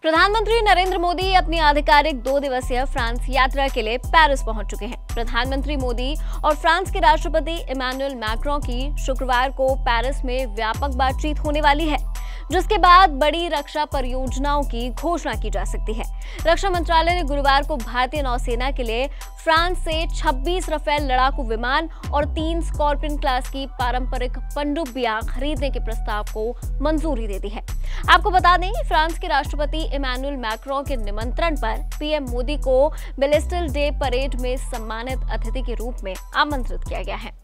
प्रधानमंत्री नरेंद्र मोदी अपनी आधिकारिक 2 दिवसीय फ्रांस यात्रा के लिए पेरिस पहुंच चुके हैं। प्रधानमंत्री मोदी और फ्रांस के राष्ट्रपति इमैनुअल मैक्रों की शुक्रवार को पेरिस में व्यापक बातचीत होने वाली है, जिसके बाद बड़ी रक्षा परियोजनाओं की घोषणा की जा सकती है। रक्षा मंत्रालय ने गुरुवार को भारतीय नौसेना के लिए फ्रांस से 26 राफेल लड़ाकू विमान और 3 स्कॉर्पियन क्लास की पारंपरिक पनडुब्बियां खरीदने के प्रस्ताव को मंजूरी दे दी है। आपको बता दें, फ्रांस के राष्ट्रपति इमैनुअल मैक्रों के निमंत्रण पर पीएम मोदी को बेस्टिल डे परेड में सम्मानित अतिथि के रूप में आमंत्रित किया गया है।